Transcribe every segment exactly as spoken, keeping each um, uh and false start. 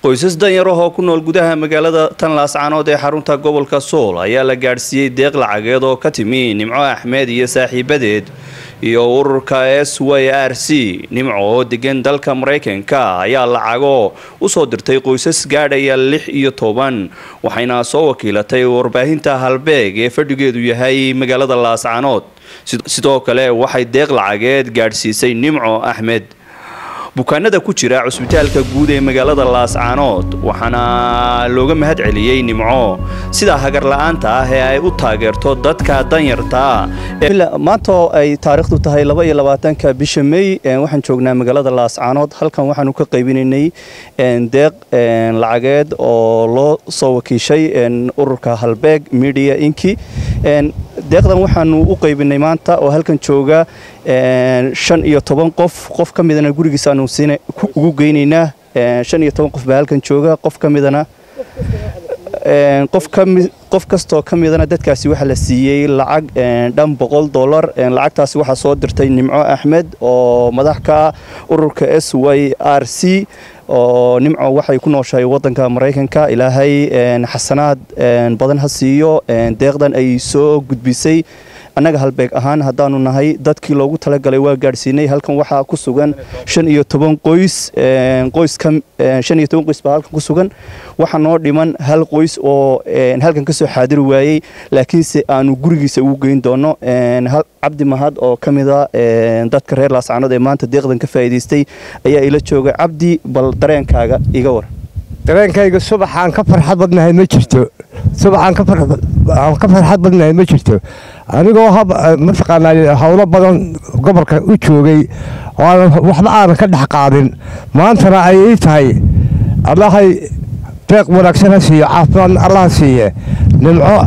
qoysas danyarahoo ku nool gudaha magaalada tan laascaanood ee xarunta gobolka Sool ayaa la gaarsiiyay deeq lacageed oo ka timi Nimco Axmed iyo saaxiibadeed iyo ururka S Y R C. Nimco oo degan dalka Mareykanka ayaa lacago u soo dirtay qoysas gaadhaya lix iyo toban waxayna soo wakiilatay warbaahinta Halbeeg ee fadhigeedu yahay magaalada Laascaanood. sidoo kale waxay deeq lacageed gaarsiisay Nimco Axmed bukaanada ku jira cusbitaalka guud ee magaalada Laascaanood waxaana looga mahad celiyay Nimco sida hagar la'aanta ah ee ay u taageerto dadka danyarta maanta ay taariikhdu tahay laba iyo labaatanka bisha May waxaan joognaa magaalada Laascaanood halkan waxaan ka qaybinaynay deeq lacageed oo loo soo wakiishay ururka Halbeeg Media Inki deeqdan waxaan u qaybinay maanta oo halkan jooga shan iyo toban qof qof ka midana gurigiisa aanu siinay ugu geynaynaa shan iyo toban qof baa halkan jooga qof ka midana qof ka qof kasto ka midana dadkaasi waxa la siiyay lacag dhan boqol dollar lacagtaasi waxa soo dirtay Nimco Axmed oo madax ka ururka S Y R C oo Nimco waxay ku nooshahay wadanka Mareykanka ilaahay xasanaad badan ha siiyo deeqdan ay soo gudbisay anaga Halbeeg ahaan hadaanu nahay dadkii loogu tala galay waa gaarsiinay halkan waxa ku sugan shan iyo toban qoys qoys ka shan iyo toban qoys baa halkan ku sugan waxa noo dhiman hal qoys oo halkan ka soo xaadir waayay laakiin si aanu gurigiisa ugu geyn doono Cabdi Mahad oo kamida dadka reer Laascaanood ee maanta deeqdan ka faa'iideystay ayaa ila jooga Cabdi bal dareenkaaga iga war dareenkayga subaxaan ka farxad badnahay ma jirto subaxaan ka farxad ka farxad badnahay ma jirto anigoo hab mataqaanaa hawlo badan gobolka u joogay oo waxba aan ka dhax qaadin maantana ay tahay Allahay deeq wanaagsan siiyo caafimaad Allah siiyo Nimco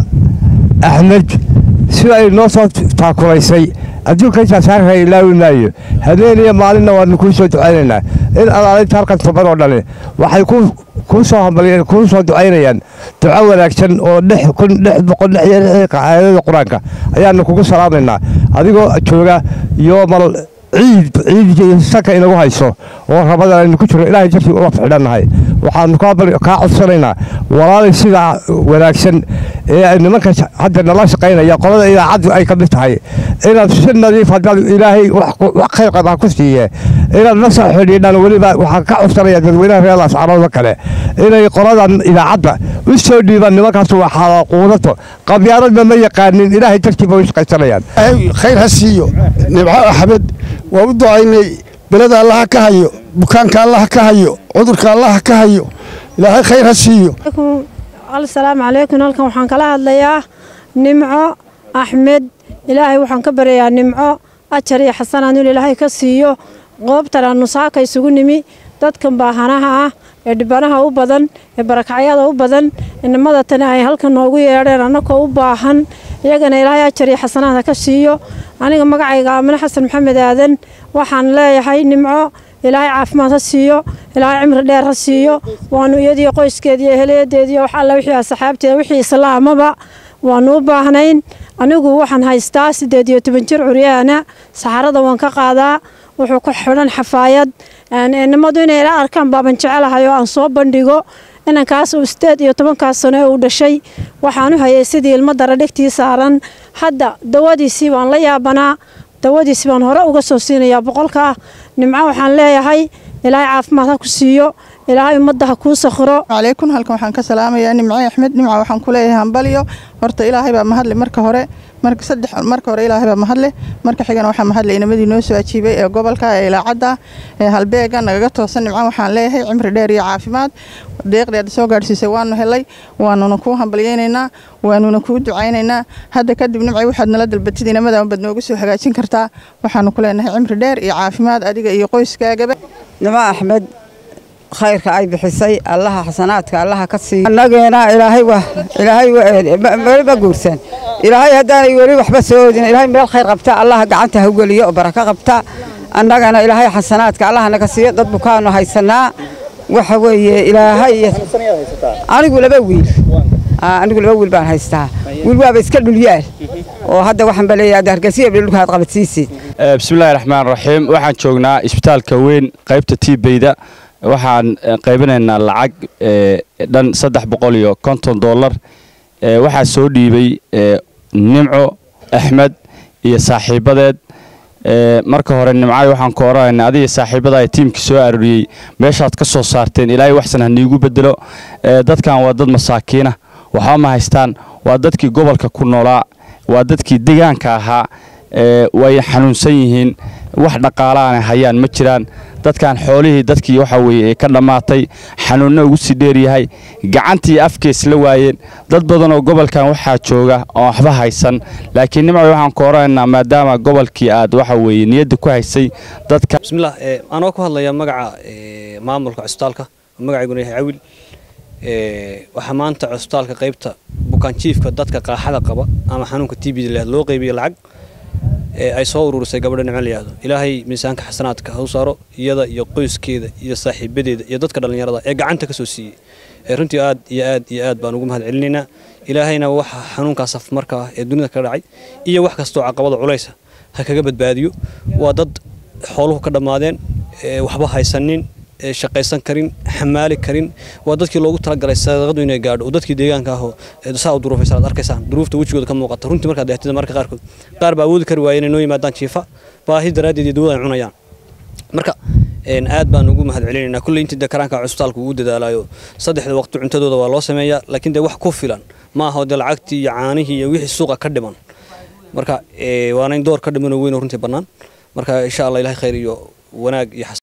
Axmed sida ay noo soo taakulaysay adduunka saarhay ilaawinaayo hadeeniya maalinna waan ku soo ducaynaynaa in alaalinta halkan toban oo dhan waxay ku ku soo hambaliyeen ku soo ducaynayaan duco wanaagsan oo lix kun lix boqol lix aayada quraanka ayaanu kugu salaamaynaa adigoo jooga iyo mal ciid ciid saka inagu hayso oo rabada aynu ku jiro ilaahay jirti u fadhanahay waxaan ka ka codsanaynaa walaalay sida wanaagsan ee nimanka hadda nala shaqeynaya qolada idaacadu ay ka mid tahay inaad si nadiif hadda ilaahay wax khayr qaba ku siiye inaad la soo xidhiidhan waliba waxa ka codsanayaa dadweynaha reer Laascaanood kale inay qoladan idaacada u soo dhiibaan nimankaas waxa quudato qabyaalada ma yaqaanin ilaahay jirti buu shaqaysanayaan khayr ha siiyo Nimco Axmed waa u ducaynay belada Allah ka hayo bukaanka Allah ka hayo cudurka Allah ka hayo ilaahay khayr ha siiyo السلام عليكم halkan waxaan kala hadlayaa Nimco Axmed ilaahay waxaan ka barayaa Nimco ajar iyo xasanaan ilaahay ka siiyo qoobtana nusaaka isugu nimi dadkan baahanaha ah ee dhibanaha u badan ee barakacyada u badan inamada tan ay halkan noogu yeedheen anakoo u baahan iyagana ilaahay ajar iyo xasanaan ka siiyo aniga magacayga Amina Xasan Maxamed Aadan waxaan leeyahay Nimco ilaahay caafimaad ha siiyo ilaahay cimri dheer ha siiyo waanu iyadii qoyskeedii heleedeedii wax alla wixii asxaabteeda wixii islaamaba waanu u baahnayn anigu waxaan haystaa siddeed iyo toban jir curyaana saxarada waan ka qaadaa wuxuu ku xiran xafaayad nimadu inay la arkaan baaban jecelahay oo aan soo bandhigo inankaas uu siddeed iyo toban kaas sano uu dhashay waxaan u hayay sidii ilmo dara dhigtii saaran hadda dawadiisii waan la yaabanaa dawadiisii baan hore uga soo siinayaa boqolka Nimco waxaan leeyahay ilaahay caafimaad ha ku siiyo ilaahay ummadda ha ku sakhro عليكم halkan waxaan ka salaamayaa Nimco Axmed Nimco waxaan ku leeyahay hambaliyo horta ilaahay baa mahad leh marka hore marka saddex marka hore ilaahay baa mahad leh marka xigana waxaan mahad leh inamadii noo soo ajiibay ee gobolka ee ilaacada ee Halbeega naga toosan Nimco waxaan leeyahay cimri dheer iyo caafimaad deeqdeeda soo gaarsiisay waanu helay waanuna ku hambaliyeenaynaa waanuna ku ducaynaynaa hadda kadib Nimco waxaad nala dalbatid inamada bad noogu soo hagaajin kartaa waxaan ku leenahay cimri dheer iyo caafimaad adiga iyo qoyskaaga Nimco Axmed khayrka ay bixisay Allah xasanaadka Allah ka siiyo anagena ilaahay wa ilaahay ma guursan ilaahay hadaan wali waxba soo odin ilaahay meel khayr qabta Allah gacanta ha galiyo oo baraka qabta annagana ilaahay xasanaadka Allah naga siiyo dad bukaano haysanaa waxa weeye ilaahay anigu laba wiil anigu laba wiil baan haystaa wiil waaba iska dhulyaal oo hadda waxaan baleeyaa Hargeysa dhulkaad qabadsiisi bismillaahir rahmaanir rahiim waxaan joognaa isbitaalka weyn qaybta Tiibeyda waxaan qaybinaynaa lacag dhan saddex boqol iyo konton dollar waxaa soo dhiibay Nimco Axmed iyo saaxiibadeed marka hore Nimcay waxaan ku oranaynaa adiga saaxiibada ay tiimka soo arooriyay meeshaad ka soo saarteen ilaahay waxsan haniigu bedelo dadkan waa dad masaakiina waxa ma haystaan waa dadkii gobolka ku noolaa waa dadkii deegaanka ahaa way xanuunsan yihiin wax dhaqaalaana hayaan ma jiraan dadkan xoolihii dadkii waxa weeye ka dhamaatay xanuunna ugu sii dheer yahay gacantii afkees la waayeen dad badan oo gobolkan waxa jooga oo waxba haysan laakiin Nimco waxaan ku oranaynaa maadaama gobolkii aad waxa weeye niyada ku haysay dadka bismillaah ee anoo ku hadlaya magaca maamulka cusbitaalka magaciiguna yahay Cawil ee waxa maanta cusbitaalka qaybta bukaan jiifka dadka qaaxada qaba ama xanuunka T B da loo qaybiyo lacag ay soo ururisay gabadha Nimco liyaado ilaahay miisaanka xasanaadka ha u saaro iyada iyo qoyskeeda iyo saaxiibadeeda iyo dadka dhalinyarada ee gacanta ka soo siiyay ee runtii aad iyo aad iyo aad baan ugu mahad celinaynaa ilaahayna waxa xanuunkaas af markaa ee dunida ka dhacay iyo wax kasto caqabado culaysa ha kaga badbaadiyo waa dad xooluhu ka dhamaadeen ee waxba haysanin ee shaqaysan karin xamaali karin waa dadkii loogu talagalay sadaqadu inay gaadho oo dadkii deegaanka ah ee saa u duruufaysan arkaysan duruufta wajigooda ka muuqata runtii marka deeqtida marka qaarkood qaar baa awoodi kari waayeen inay yimaadaan jiifa baahi daraadeed iyo dawada ay cunayaan marka een aad baan ugu mahad celinaynaa kulli intii dekaraanka cusbitaalku uu dadaalayo saddexda waqti cuntadooda waa loo sameeyaa laakiin de wax ku filan ma aha oo lacagtii iyo caanihii iyo wixii suuqa ka dhiman marka ee waana in door ka dhiman oo weyn oo runtii banaan marka insha Allah ilaahay khayr iyo wanaag iyo